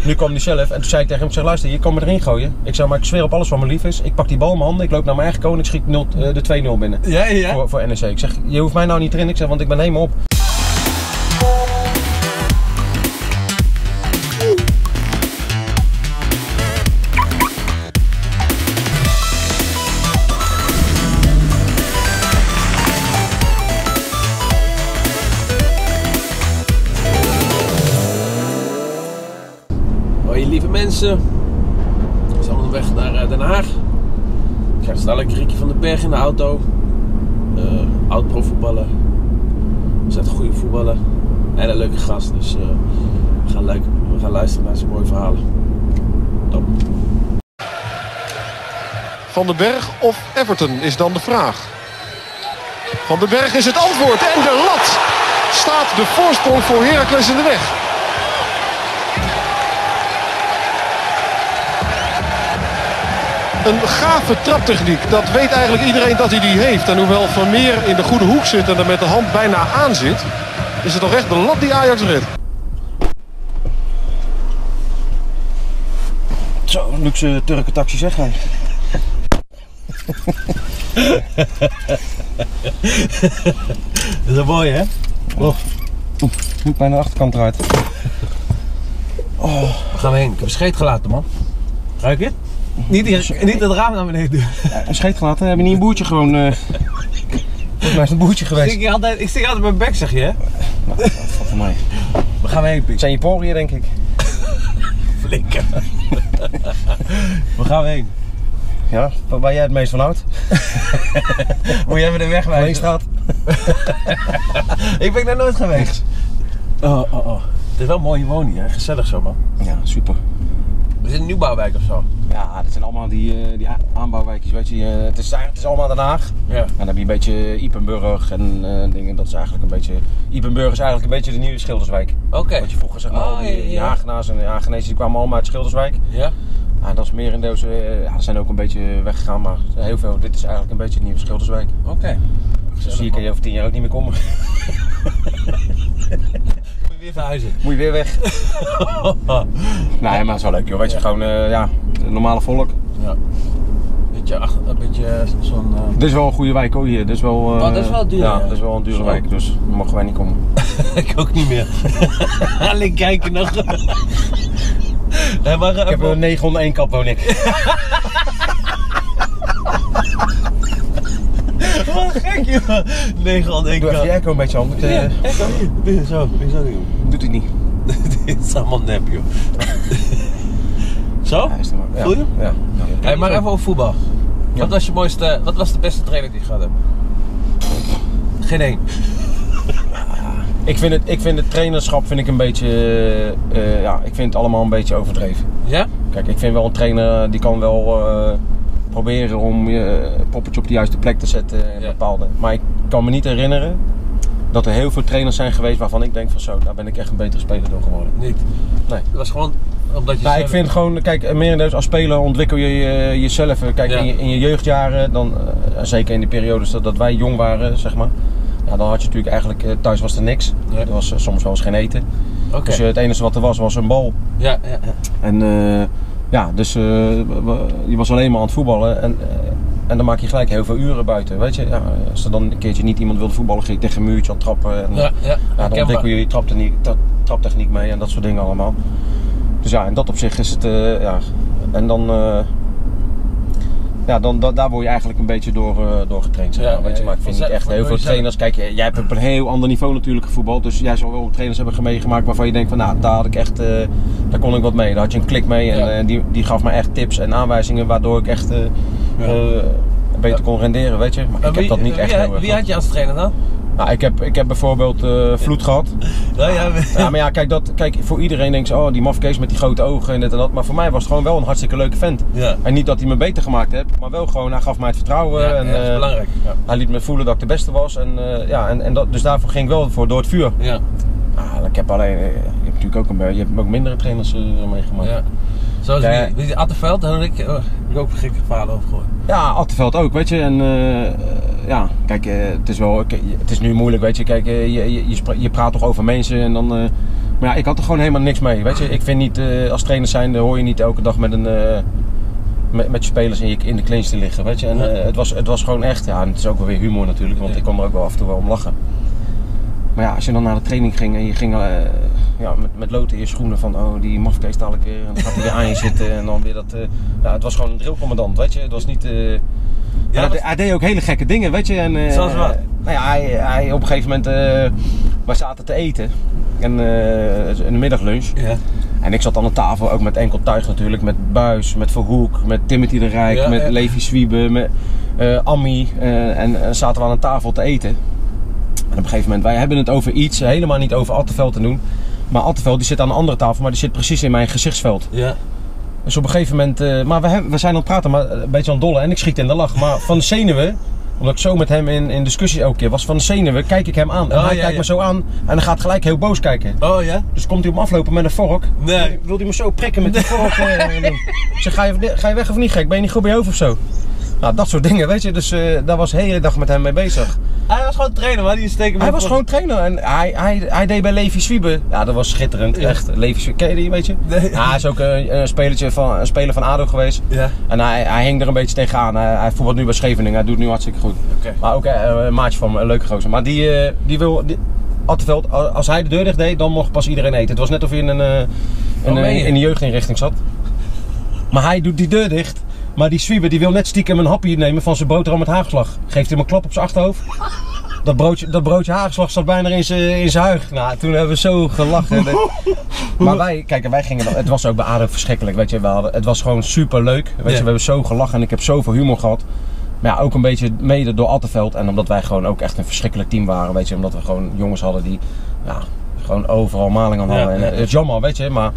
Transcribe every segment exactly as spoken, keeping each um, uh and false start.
Nu kwam hij zelf en toen zei ik tegen hem, ik zeg, luister, je kan me erin gooien. Ik zeg, maar ik zweer op alles wat me lief is. Ik pak die bal in mijn handen, ik loop naar mijn eigen koon en ik schiet nul, uh, de twee nul binnen. Ja, ja. Voor, voor N E C. Ik zeg, je hoeft mij nou niet erin. Ik zeg, want ik ben helemaal op. Hoi lieve mensen, we zijn onderweg naar Den Haag. Ik krijg dadelijk Ricky van den Berg in de auto. Uh, oud profvoetballer. We zijn goede voetballer. En een leuke gast, dus uh, we, gaan leuk, we gaan luisteren naar zijn mooie verhalen. Top. Van den Berg of Everton is dan de vraag. Van den Berg is het antwoord en de lat staat de voorsprong voor Heracles in de weg. Een gave traptechniek, dat weet eigenlijk iedereen dat hij die heeft. En hoewel Vermeer in de goede hoek zit en er met de hand bijna aan zit, is het toch echt de lat die Ajax redt. Zo, luxe Turken taxi zeg hij. Dat is mooi hè? Oh. Oeh, moet bijna de achterkant eruit. Oh. Waar gaan we heen? Ik heb een scheet gelaten man. Ruik je? Niet, die, niet het raam naar beneden doen. Ja, een scheet gelaten, heb je niet een boertje gewoon... Uh... Volgens mij is het een boertje geweest. Ik, altijd, ik stik altijd mijn bek zeg je hè? Nou, dat valt voor mij. Waar gaan we heen Piet? Het zijn je poriën denk ik. Flikker. Waar gaan we heen? Ja, waar jij het meest van houdt? Moet jij me de weg wijzen? Leenstraat. Ik ben daar nooit geweest. Oh, oh, oh. Het is wel een mooie woning hè? Gezellig zo man. Ja, super. We zitten in een nieuwbouwwijk of zo. Ja, dat zijn allemaal die, uh, die aanbouwwijkjes, weet je. Uh, het, is, het is allemaal Den Haag. Ja. En dan heb je een beetje Ipenburg en uh, dingen. Dat is eigenlijk een beetje... Ipenburg is eigenlijk een beetje de nieuwe Schilderswijk. Oké. Okay. Wat je vroeger zeg maar, oh, al die, ja, ja. die Hagenaars en de Hagenezen die kwamen allemaal uit Schilderswijk. Ja. Ja, dat is meer in deze... Uh, ja, dat zijn ook een beetje weggegaan, maar heel veel. Dit is eigenlijk een beetje het nieuwe Schilderswijk. Oké. Okay. Dus zie ik je over tien jaar ook niet meer komen. Moet je weer verhuizen? Moet je weer weg. Nee, maar het is wel leuk joh. Weet je, ja. gewoon uh, ja, normale volk. Ja. Beetje, ach, een beetje zo'n... Uh... Dit is wel een goede wijk hoor hier. Dit is wel, uh, oh, dat is wel duur. Ja, ja, dat is wel een dure Zo. wijk, dus daar mogen wij niet komen. Ik ook niet meer. Alleen kijken nog. Nee, maar, uh, ik heb een negenhonderdéén kap woon ik. Wat gek joh. negenhonderdéén kap. Doe even jij ook een beetje aan. Moet, uh... Ja, echt hier. Dit is zo. Dit is zo doen. Doet hij niet. Dit is allemaal nep joh. Zo? Ja, is het maar. Ja. Voel je? Ja. ja. Hey, maar even over voetbal. Ja. Wat was je mooiste, wat was de beste trainer die je gehad hebt? Geen één. Ik vind het, ik vind het trainerschap vind ik een beetje, uh, ja, ik vind het allemaal een beetje overdreven. Ja? Kijk, ik vind wel een trainer die kan wel uh, proberen om je uh, poppetje op de juiste plek te zetten en ja. bepaalde. Maar ik kan me niet herinneren dat er heel veel trainers zijn geweest waarvan ik denk van zo, daar ben ik echt een betere speler door geworden. Niet? Nee. Het was gewoon omdat je nou, zelf... ik vind gewoon, kijk, meer als speler ontwikkel je uh, jezelf. Kijk, ja. in, je, in je jeugdjaren, dan, uh, zeker in de periodes dat, dat wij jong waren, zeg maar. Ja, dan had je natuurlijk eigenlijk, uh, thuis was er niks. Ja. Er was uh, soms wel eens geen eten. Okay. Dus uh, het enige wat er was, was een bal. Ja, ja, ja. En uh, ja, dus uh, je was alleen maar aan het voetballen. En, uh, en dan maak je gelijk heel veel uren buiten, weet je. Ja, als er dan een keertje niet iemand wilde voetballen, ging je tegen een muurtje aan het trappen. En, ja, ja. Ja, dan ontwikkel je je traptechniek, traptechniek mee en dat soort dingen allemaal. Dus ja, in dat opzicht is het, uh, ja, en dan, uh, ja, dan da, daar word je eigenlijk een beetje door, uh, door getraind, zeg maar, ja, weet je. Maar ik vind niet echt heel veel trainers, kijk, jij hebt op een heel ander niveau natuurlijk gevoetbald, dus jij zal wel trainers hebben meegemaakt waarvan je denkt van, nou, daar had ik echt, uh, daar kon ik wat mee, daar had je een klik mee en ja. uh, die, die gaf me echt tips en aanwijzingen waardoor ik echt uh, ja. uh, beter kon renderen, weet je. Maar ik wie, heb dat niet wie, echt wie, heel erg wie had je als trainer dan? Nou, ik, heb, ik heb bijvoorbeeld uh, Vloed gehad. Ja, ja, ja, maar ja, kijk, dat, kijk, voor iedereen denkt ze, oh, die mafkees met die grote ogen en dit en dat. Maar voor mij was het gewoon wel een hartstikke leuke vent. Ja. En niet dat hij me beter gemaakt heeft, maar wel gewoon, hij gaf mij het vertrouwen. Ja, en, ja, dat is uh, belangrijk. Ja. Hij liet me voelen dat ik de beste was. En, uh, ja, en, en dat, dus daarvoor ging ik wel voor, door het vuur. Ja. Ah, ik heb alleen, je hebt natuurlijk ook, een, je hebt ook mindere trainers uh, meegemaakt. Ja. Zoals ja. wie, wie Attenveld, daar heb ik, oh, heb ik ook gekke verhalen over gehoord. Ja, Attenveld ook, weet je. En uh, ja, kijk, uh, het is wel, het is nu moeilijk, weet je. Kijk, uh, je, je, je praat toch over mensen en dan, uh, Maar ja, ik had er gewoon helemaal niks mee. Weet je, ik vind niet, uh, als trainer zijn, hoor je niet elke dag met een... Uh, Met, met je spelers in, je, in de clinch te liggen, weet je. En uh, het, was, het was gewoon echt, ja, en het is ook wel weer humor natuurlijk, want ja. ik kon er ook wel af en toe wel om lachen. Maar ja, als je dan naar de training ging en je ging uh, ja, met, met lood in je schoenen van, oh, die mafkees dadelijk weer, en dan gaat hij weer aan je zitten en dan weer dat, uh, ja, het was gewoon een drillcommandant, weet je. Het was niet, uh, ja, dat... hij deed ook hele gekke dingen, weet je. En, uh, Zoals wat? Nou ja, hij, hij op een gegeven moment, uh, wij zaten te eten, en uh, in de middaglunch. Ja. En ik zat aan de tafel, ook met enkel tuig natuurlijk, met Buis, met Verhoek, met Timothy de Rijk, ja, met ja. Levi Zwiebe, met uh, Ammi. Uh, en uh, zaten we aan een tafel te eten. En op een gegeven moment, wij hebben het over iets, helemaal niet over Attenveld te doen. Maar Attenveld die zit aan een andere tafel, maar die zit precies in mijn gezichtsveld. Ja. Dus op een gegeven moment, uh, maar we, hebben, we zijn aan het praten, maar een beetje aan het dollen en ik schiet in de lach. Maar van de zenuwen, omdat ik zo met hem in, in discussie elke keer was, van de zenuwen kijk ik hem aan. En oh, hij ja, kijkt ja. me zo aan en dan gaat gelijk heel boos kijken. Oh ja? Dus komt hij op me aflopen met een vork. Nee. Wil hij me zo prikken met die vork. Uh, ik zeg, ga je, ga je weg of niet gek? Ben je niet goed bij je hoofd of zo? Nou, dat soort dingen, weet je. Dus uh, daar was de hele dag met hem mee bezig. Hij was gewoon trainer, maar die steken Hij was gewoon trainer en hij, hij, hij deed bij Levi Zwiebe. Ja, dat was schitterend, ja. echt. Levi Zwiebe, ken je die, weet je? Nee. Ja, hij is ook een, een, spelertje van, een speler van A D O geweest. Ja. En hij, hij hing er een beetje tegenaan. Hij, hij voetbalt nu bij Scheveningen, hij doet het nu hartstikke goed. Okay. Maar ook uh, een maatje van me, een leuke gozer. Maar die, uh, die wil... Die, Attenveld, als hij de deur dicht deed, dan mocht pas iedereen eten. Het was net of hij in een, uh, in, oh, uh, in een jeugdinrichting zat. Maar hij doet die deur dicht. Maar die Zwiebe die wil net stiekem een hapje nemen van zijn boterham met hagelslag. Geeft hem een klap op zijn achterhoofd. Dat broodje, dat broodje hagelslag zat bijna in zijn, in zijn huig. Nou, toen hebben we zo gelachen. Maar wij, kijk, wij gingen, het was ook bij A D O verschrikkelijk, weet je. We hadden, het was gewoon super leuk. Weet je, yeah. We hebben zo gelachen en ik heb zoveel humor gehad. Maar ja, ook een beetje mede door Attenveld. En omdat wij gewoon ook echt een verschrikkelijk team waren, weet je. Omdat we gewoon jongens hadden die, ja, gewoon overal maling aan hadden. Ja, en, het is jammer, weet je. Maar,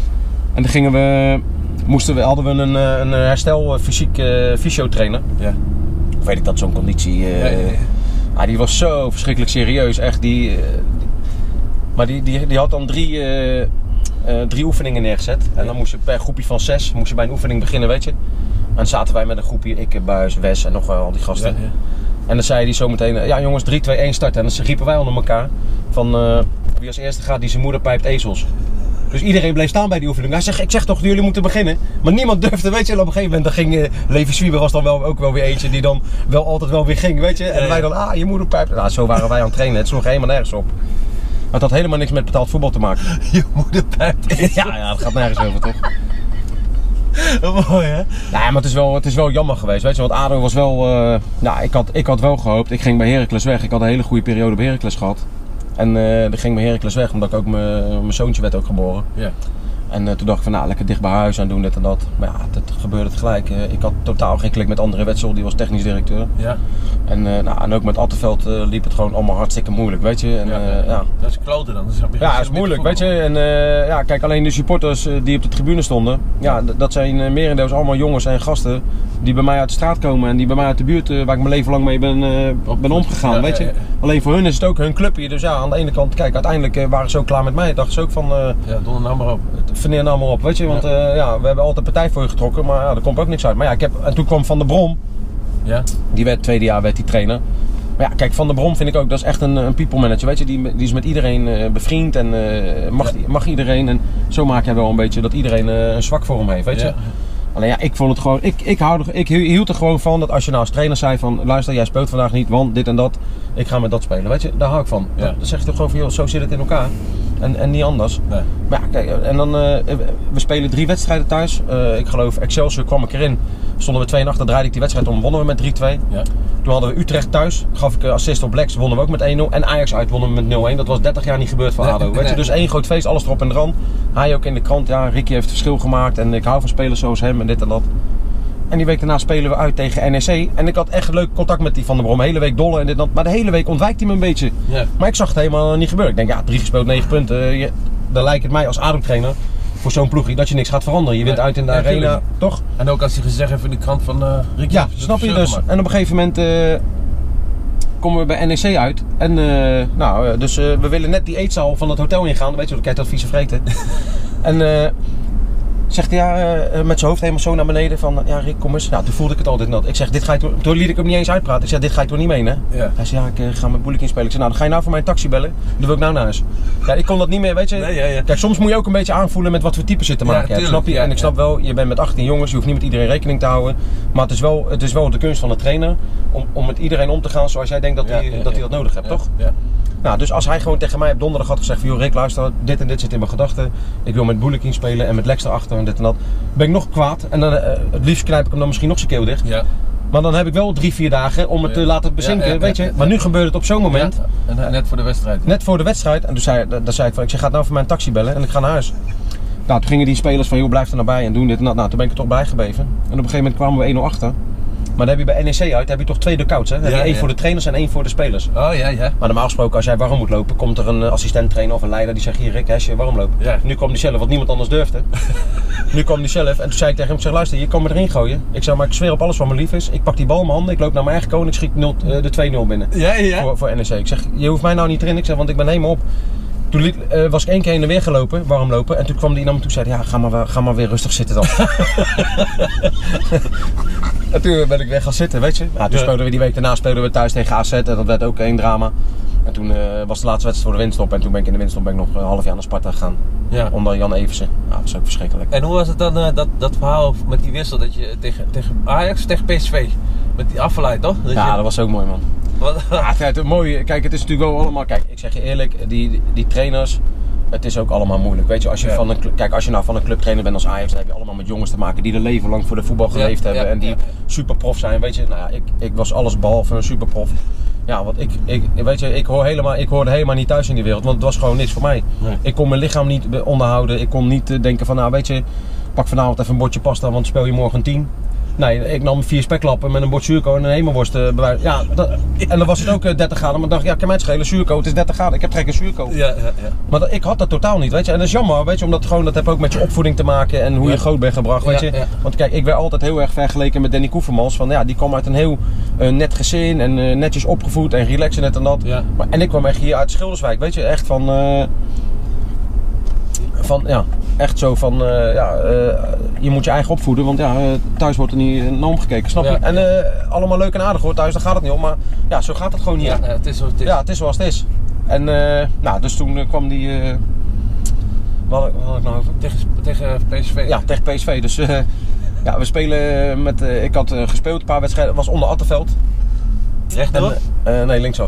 en dan gingen we... Moesten we, hadden we een, een herstel fysiek uh, fysiotrainer. Ja. Of weet ik dat, zo'n conditie. Uh, ja, ja, ja. Ah, die was zo verschrikkelijk serieus, echt. Die, uh, die, maar die, die, die had dan drie, uh, uh, drie oefeningen neergezet. En dan moest je per groepje van zes moest je bij een oefening beginnen, weet je. En dan zaten wij met een groepje, ik, Buis, Wes en nog uh, al die gasten. Ja, ja. En dan zei hij zo meteen, uh, ja jongens, drie, twee, één starten. En dan riepen wij onder elkaar van uh, wie als eerste gaat, die zijn moeder pijpt ezels. Dus iedereen bleef staan bij die oefening. Hij zegt, ik zeg toch, jullie moeten beginnen. Maar niemand durfde, weet je. En op een gegeven moment, dan ging uh, Levi Zwiebe was dan wel, ook wel weer eentje die dan wel altijd wel weer ging, weet je. En wij dan, ah, je moeder pijpt. Nou, zo waren wij aan het trainen. Het sloeg helemaal nergens op. Maar het had helemaal niks met betaald voetbal te maken. Je moeder pijpt. Ja, ja, dat gaat nergens over, toch? Mooi, hè? Nou, maar het is, wel, het is wel jammer geweest, weet je. Want A D O was wel, uh, nou, ik had, ik had wel gehoopt. Ik ging bij Heracles weg. Ik had een hele goede periode bij Heracles gehad. En uh, dan ging mijn Heracles weg, omdat ik ook mijn zoontje werd ook geboren. Ja. En uh, toen dacht ik van, nou, lekker dicht bij huis aan doen, dit en dat. Maar ja, dat gebeurde tegelijk. Uh, ik had totaal geen klik met André Wetzel, die was technisch directeur. Ja. En, uh, nou, en ook met Attenveld uh, liep het gewoon allemaal hartstikke moeilijk, weet je. En, ja, uh, ja. Dat is kloten dan. Dat is ja, dat is moeilijk, weet je. En uh, ja, kijk, alleen de supporters uh, die op de tribune stonden, ja, dat zijn uh, merendeels allemaal jongens en gasten die bij mij uit de straat komen en die bij mij uit de buurt, uh, waar ik mijn leven lang mee ben, uh, ben omgegaan, ja, weet je. Ja, ja. Alleen voor hun is het ook hun clubje, dus ja, aan de ene kant, kijk, uiteindelijk uh, waren ze ook klaar met mij. Dachten ze ook van, uh, ja, donder nou maar op. Verneer nou maar op, weet je, want uh, ja, we hebben altijd partij voor je getrokken, maar ja, er komt ook niks uit. Maar ja, ik heb, en toen kwam Van der Brom, ja. Die werd, tweede jaar werd die trainer. Maar ja, kijk, Van der Brom vind ik ook, dat is echt een, een people manager, weet je, die, die is met iedereen uh, bevriend en uh, mag, ja. mag iedereen. En zo maak jij wel een beetje dat iedereen uh, een zwak voor hem heeft, weet je. Ja. Alleen ja, ik vond het gewoon, ik, ik, hou er, ik hield er gewoon van dat als je nou als trainer zei van, luister, jij speelt vandaag niet, want dit en dat, ik ga met dat spelen, weet je, daar hou ik van. Ja. Dan zeg je toch gewoon van, joh, zo zit het in elkaar. En, en niet anders. Nee. Maar ja, kijk, en dan, uh, we spelen drie wedstrijden thuis. Uh, ik geloof, Excelsior kwam ik erin. Stonden we twee en achter, draaide ik die wedstrijd om, wonnen we met drie twee. Ja. Toen hadden we Utrecht thuis, gaf ik assist op Lex, wonnen we ook met één nul. En Ajax uit, wonnen we met nul één. Dat was dertig jaar niet gebeurd voor nee, A D O. Nee, weet je? Dus één groot feest, alles erop en eraan. Hij ook in de krant, ja, Ricky heeft het verschil gemaakt. En ik hou van spelers zoals hem en dit en dat. En die week daarna spelen we uit tegen N E C. En ik had echt leuk contact met die Van der Brom. De hele week dollen en dit en dat. Maar de hele week ontwijkt hij me een beetje. Ja. Maar ik zag het helemaal niet gebeuren. Ik denk, ja, drie gespeeld, negen punten. Je, dan lijkt het mij als A D O-trainer voor zo'n ploegje dat je niks gaat veranderen. Je wint ja, uit in de ja, arena, tuurlijk. Toch? En ook als hij gezegd heeft in de krant van uh, Ricky. Ja, snap je dus. En op een gegeven moment uh, komen we bij N E C uit. En uh, nou, uh, dus uh, we willen net die eetzaal van het hotel ingaan. Weet je, dan krijg je dat vieze vreten. En... Uh, Zegt hij, ja, uh, met zijn hoofd helemaal zo naar beneden van, ja Rick, kom eens. Nou, toen voelde ik het altijd nat. Ik zeg, dit ga je toch, toen liet ik hem niet eens uitpraten. Ik zeg, dit ga je toch niet meenemen? Ja. Hij zei, ja, ik uh, ga mijn boeliek inspelen. Ik zeg, nou, dan ga je nou voor mij een taxi bellen. Dan wil ik nou naar huis. Ja, ik kon dat niet meer, weet je. Nee, ja, ja. Kijk, soms moet je ook een beetje aanvoelen met wat voor type zit te maken. Ja, tuurlijk, snap je? ja, en ik snap ja. wel, je bent met achttien jongens, je hoeft niet met iedereen rekening te houden. Maar het is wel, het is wel de kunst van de trainer om, om met iedereen om te gaan zoals jij denkt dat hij ja, ja, dat, ja. dat nodig hebt, ja, toch? Ja. Nou, dus als hij gewoon tegen mij op donderdag had gezegd van, joh Rick, luister, dit en dit zit in mijn gedachten. Ik wil met Boelekin spelen en met Lex erachter en dit en dat. Ben ik nog kwaad en dan, uh, het liefst knijp ik hem dan misschien nog zijn keel dicht. Ja. Maar dan heb ik wel drie, vier dagen om het te laten bezinken, ja, ja, weet je. ja, ja. Maar nu gebeurt het op zo'n moment. Ja. En net voor de wedstrijd. Net voor de wedstrijd. En toen zei, daar zei ik van, ik zeg, ga nou voor mij een taxi bellen en ik ga naar huis. Nou, toen gingen die spelers van, joh, blijf er nou bij en doen dit en dat. Nou, toen ben ik er toch bij gebleven. En op een gegeven moment kwamen we één nul achter. Maar dan heb je bij N E C uit, heb je toch twee duckouts, hè? Dan heb je Ja, één ja. voor de trainers en één voor de spelers. Oh ja, ja. Maar normaal gesproken, als jij warm moet lopen, komt er een assistent trainer of een leider die zegt, hier Rick, als je warm loopt. Ja. Nu kwam die zelf, wat niemand anders durfde. Nu kwam die zelf en toen zei ik tegen hem, ik zeg, luister, je kan me erin gooien. Ik zeg, maar ik zweer op alles wat me lief is. Ik pak die bal in mijn handen, ik loop naar mijn eigen koon en ik schiet nul, uh, de twee nul binnen. Ja, ja. Voor, voor N E C. Ik zeg, je hoeft mij nou niet erin. Ik zeg, want ik ben helemaal op. Toen liet, uh, was ik één keer heen en weer gelopen, warm lopen. En toen kwam die naar me toe en zei, ja, ga maar, ga maar weer rustig zitten dan. En toen ben ik weer gaan zitten, weet je. Ja, toen Ja. speelden we die week daarna speelden we thuis tegen A Z en dat werd ook één drama. En toen uh, was de laatste wedstrijd voor de winststop en toen ben ik in de winststop ben ik nog een half jaar naar Sparta gegaan. Ja. Onder Jan Eversen. Ja, dat was ook verschrikkelijk. En hoe was het dan, uh, dat, dat verhaal met die wissel dat je tegen, tegen Ajax, tegen P S V, met die afvallei toch? Dat Ja, je, dat was ook mooi man. wat, Ja, het, het, mooi, kijk, het is natuurlijk wel allemaal, kijk, ik zeg je eerlijk, die, die, die trainers, het is ook allemaal moeilijk. Weet je, als je, Ja. van een, kijk, als je nou van een clubtrainer bent als Ajax, dan heb je allemaal met jongens te maken die er leven lang voor de voetbal geleefd Ja, hebben ja, en die ja. superprof zijn. Weet je, nou ja, ik, ik was alles behalve een superprof. Ja, want ik, ik, weet je, ik, hoor helemaal, ik hoorde helemaal niet thuis in die wereld, want het was gewoon niks voor mij. Nee. Ik kon mijn lichaam niet onderhouden, ik kon niet uh, denken van, nou weet je, pak vanavond even een bordje pasta, want speel je morgen tien. Nee, ik nam vier spekklappen met een bord zuurkool en een hemelworst. Uh, bij, ja, dat, en dan was het ook uh, dertig graden, maar ik dacht, ja, kan mij het schelen, zuurkool, het is dertig graden, ik heb trek in zuurkool. ja, ja, ja. Maar dat, ik had dat totaal niet, weet je. En dat is jammer, weet je, omdat gewoon, dat heb ook met je opvoeding te maken en hoe Ja. je groot bent gebracht, weet Ja, je. ja. Want kijk, ik werd altijd heel erg vergeleken met Danny Koevermans. Van ja, die kwam uit een heel uh, net gezin en uh, netjes opgevoed en relaxen net en dat. Ja. Maar, en ik kwam echt hier uit Schilderswijk, weet je, echt van... Uh, van, ja, echt zo van, uh, ja, uh, je moet je eigen opvoeden, want ja, uh, thuis wordt er niet naar omgekeken, snap je? Ja. En uh, allemaal leuk en aardig hoor, thuis, daar gaat het niet om, maar ja, zo gaat het gewoon niet. Ja, ja, het is zoals het is. Ja, het is zoals het is. En uh, nou, dus toen uh, kwam die, uh, wat had ik, wat had ik nou over? Tegen, tegen P S V. Ja, tegen P S V, dus uh, ja, we spelen met, uh, ik had uh, gespeeld een paar wedstrijden, was onder Attenveld. Rechtdoor? En, uh, nee, linksaf.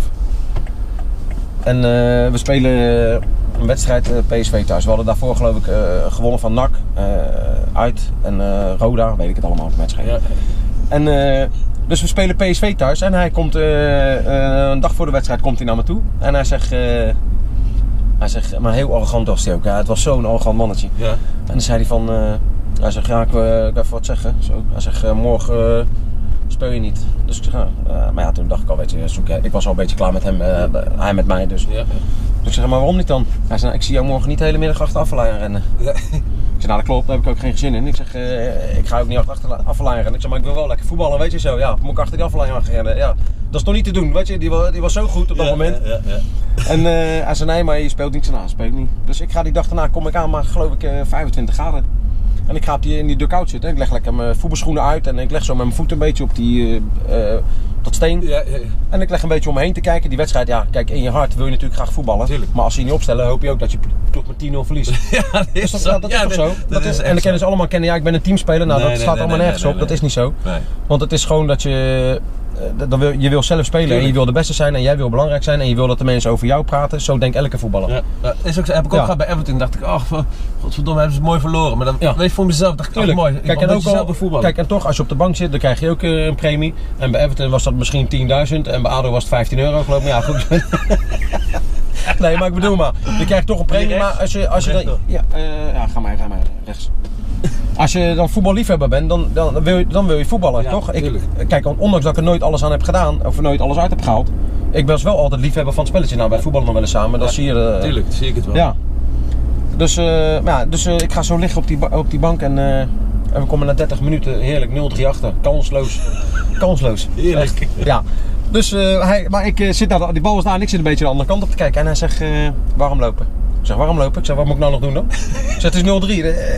En uh, we spelen een wedstrijd uh, P S V thuis. We hadden daarvoor geloof ik uh, gewonnen van N A C uh, uit en uh, Roda, weet ik het allemaal op het match. Ja. En uh, dus we spelen P S V thuis en hij komt uh, uh, een dag voor de wedstrijd komt hij naar me toe en hij zegt, uh, hij zegt, maar heel arrogant was hij ook. Ja, het was zo'n arrogant mannetje. Ja. En dan zei hij van, uh, hij zegt, ja, ik wil uh, even wat zeggen. Zo. Hij zegt, uh, morgen uh, speel je niet. Dus ik zeg, ja, uh, maar ja, toen dacht ik al, weet je, zoek, ik was al een beetje klaar met hem, uh, hij met mij dus. Ja. Dus ik zeg, maar waarom niet dan? Hij zei, nou, ik zie jou morgen niet de hele middag achter Affelay aan rennen. Ja. Ik zeg, nou dat klopt, daar heb ik ook geen zin in. Ik zeg, uh, ik ga ook niet achter Affelay rennen. Ik zeg, maar ik wil wel lekker voetballen, weet je zo. Ja, moet ik achter die Affelay aan gaan rennen? Ja, dat is toch niet te doen, weet je. Die was, die was zo goed op dat Ja, moment. Ja, ja, ja. En uh, hij zei, nee, maar je speelt niet. Nou, speelt niet. Dus ik ga die dag daarna, kom ik aan, maar geloof ik uh, vijfentwintig graden. En ik ga op die, in die dugout zitten. Ik leg lekker mijn voetbalschoenen uit en ik leg zo met mijn voet een beetje op die, uh, uh, dat steen. Ja, ja, ja. En ik leg een beetje om me heen te kijken. Die wedstrijd, ja, kijk, in je hart wil je natuurlijk graag voetballen. Tuurlijk. Maar als ze je niet opstellen, hoop je ook dat je ploeg met tien nul verliest. Ja, dat is, Dus dat, zo. ja, dat is Ja, toch zo? Dat, Dat is is, echt en dan kennen zo. ze allemaal kennen, ja, ik ben een teamspeler. Nou, Nee, dat nee, staat nee, allemaal nee, nergens nee, op. nee, Dat is niet zo. Nee. Want het is gewoon dat je, uh, dan wil, je wil zelf spelen Tuurlijk. en je wil de beste zijn en jij wil belangrijk zijn en je wil dat de mensen over jou praten. Zo denkt elke voetballer. Ja, ja, is ook, zo- heb ik ook Ja. gehad bij Everton. Dacht ik, oh, godverdomme, hebben ze het mooi verloren. Maar dan Ja. weet je voor mezelf, dacht ik, oh, Tuurlijk. mooi. Kijk, Kijk, en, ook zelf al, de voetbal. kijk, en toch, als je op de bank zit, dan krijg je ook uh, een premie. En bij Everton was dat misschien tienduizend en bij ADO was het vijftien euro geloof ik. Maar ja, goed. Nee, maar ik bedoel maar, je krijgt toch een premie. Rechts? Maar als je, als je dan, Rechtdoor. ja, uh, ja, ga maar, ga maar rechts. Als je dan voetballiefhebber bent, dan, dan, wil, je, dan wil je voetballen, Ja, toch? Ik, tuurlijk. kijk, ondanks dat ik er nooit alles aan heb gedaan, of er nooit alles uit heb gehaald, ik was wel altijd liefhebber van het spelletje. Nou, wij voetballen nog wel eens samen, dat Ja, zie je. Uh, Tuurlijk, zie ik het wel. Ja. Dus, uh, ja, dus uh, ik ga zo liggen op die, ba- op die bank en, uh, en we komen na dertig minuten heerlijk nul drie achter. Kansloos. Kansloos. Heerlijk. Echt. Ja. Dus, uh, hij, maar ik uh, zit daar, die bal is daar en ik zit een beetje de andere kant op te kijken. En hij zegt, uh, waarom lopen? Ik zeg, waarom lopen? Ik zeg, wat moet ik nou nog doen dan? Ik zeg, het is nul drie. Uh,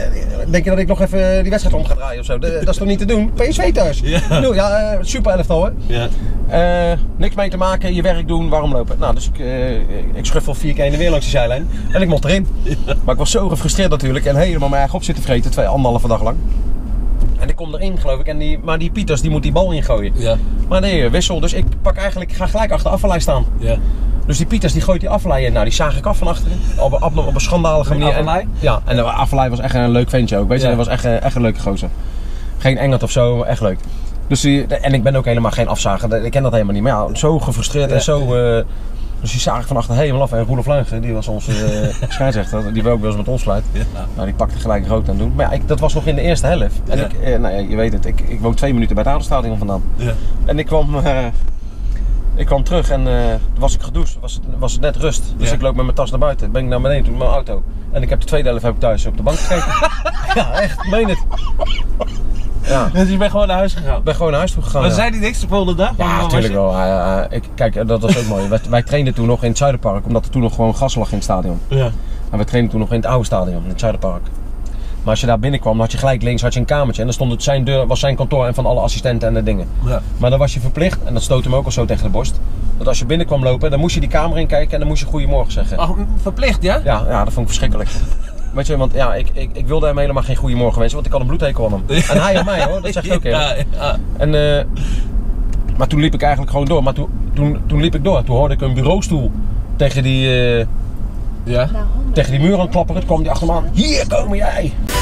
denk je dat ik nog even die wedstrijd om ga draaien of zo? De, dat is toch niet te doen? P S V thuis. Ja, no, ja uh, super elftal hè. Ja. Uh, niks mee te maken, je werk doen, waarom lopen? Nou, dus ik, uh, ik schuffel vier keer in de weer langs de zijlijn en ik mocht erin. Ja. Maar ik was zo gefrustreerd natuurlijk en helemaal mijn eigen op zitten vreten, twee anderhalve dag lang. En ik kom erin geloof ik, en die, maar die Pieters die moet die bal ingooien. Ja. Maar nee, wissel, dus ik pak eigenlijk, ik ga gelijk achter de afvallei staan. Ja. Dus die Pieters die gooit die afvallei in, nou die zaag ik af van achteren. Op, op, op een schandalige manier. Afvallei? En, ja, en de afvallei was echt een leuk ventje ook, weet je, ja. dat was echt, echt een leuke gozer. Geen Engert of zo, echt leuk. Dus die, en ik ben ook helemaal geen afzager, ik ken dat helemaal niet. Maar ja, zo gefrustreerd ja. en zo... Uh, dus die zaag ik van achter helemaal af. En Roelof Luijgen, die was onze uh, scheidsrechter, die wil ook wel eens met ons fluit. Ja. Nou, die pakte gelijk rood aan doen. Maar ja, ik, dat was nog in de eerste helft. En ja. ik, uh, nou ja, je weet het, ik, ik woon twee minuten bij het Adelstadion vandaan. Ja. En ik kwam, uh, ik kwam terug en uh, was ik gedoucht, was het, was het net rust. Dus ja. ik loop met mijn tas naar buiten, ben ik naar beneden toe met mijn auto. En ik heb de tweede helft heb ik thuis op de bank gekeken. Ja, echt, meen het. Ja. Dus je bent gewoon naar huis gegaan? Ik ben gewoon naar huis toe gegaan. Maar ja. zei die niks de volgende dag? Ja, natuurlijk wel. Uh, uh, ik, kijk, dat was ook mooi. Wij, wij trainden toen nog in het Zuiderpark, omdat er toen nog gewoon gas lag in het stadion. Ja. En we trainden toen nog in het oude stadion, in het Zuiderpark. Maar als je daar binnenkwam, dan had je gelijk links had je een kamertje. En dan stond het zijn deur, was zijn kantoor en van alle assistenten en de dingen. Ja. Maar dan was je verplicht, en dat stootte me ook al zo tegen de borst. Dat als je binnen kwam lopen, dan moest je die kamer in kijken en dan moest je goedemorgen zeggen. Oh, verplicht, ja? Ja, ja, dat vond ik verschrikkelijk. Weet je, want ja, ik, ik, ik wilde hem helemaal geen goeiemorgen wensen, want ik had een bloedhekel aan hem. En hij aan mij hoor, dat zeg ik ook eerlijk. Ja, ja. En, uh, maar toen liep ik eigenlijk gewoon door. Maar toen, toen, toen liep ik door. Toen hoorde ik een bureaustoel tegen die, uh, ja? tegen die muur aan klapperen. Toen kwam die achter me aan. Hier kom jij!